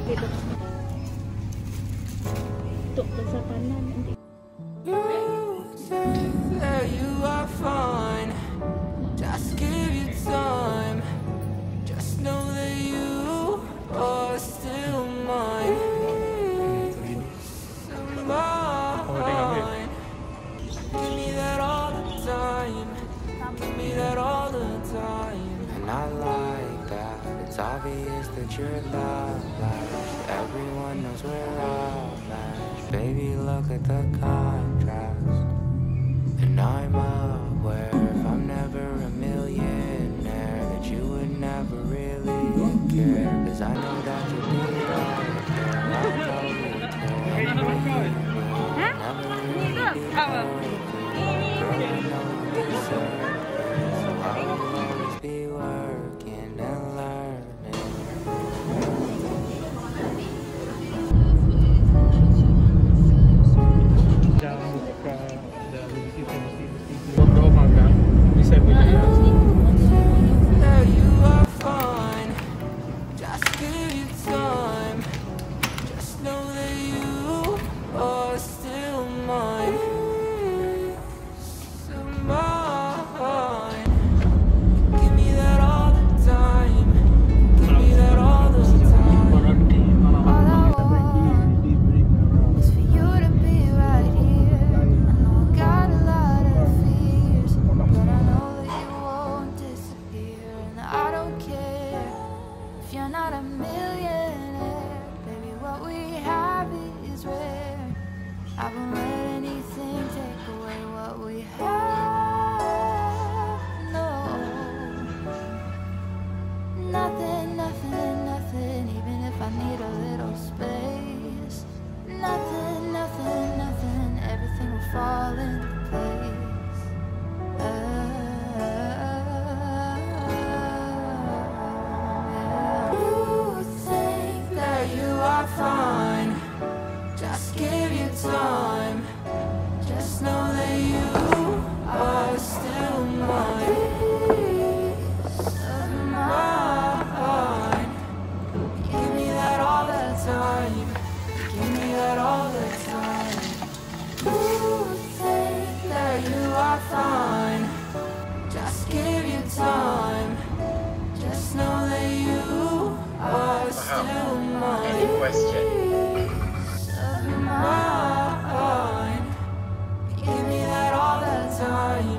Dito. Ito sa kanan. Hindi. There you are fine. Just give you time. Just know that you are still mine. Mine. Give me that all the time. Give me that all the time. And I like that. It's obvious that you're loved. Everyone knows we're all matched. Baby, look at the contrast. And I'm aware if I'm never a millionaire that you would never really care. Cause I know that you'll be right there. I know you care. Never really be there. Girl, I know you deserve it. So I will always be working and learning. There you are fine. Just give you time. Just know that you are still mine. Still mine. Give me that all the time. Give me that all the time. All I want is for you to be right here. I know I got a lot of fears, but I know that you won't disappear. And I don't care if you're not a millionaire. Baby, what we have is rare. I won't let anything take away what we have. No, nothing, nothing, nothing. Even if I need a little space, nothing, nothing, nothing. Everything will fall into place. You think that you are fine. Just give you time. Just know that you are still mine. Mine. Give me that all the time. Give me that all the time. You think that you are fine. Just give you time. Just know that you are still mine. Any question? Mine. Give me that all the time.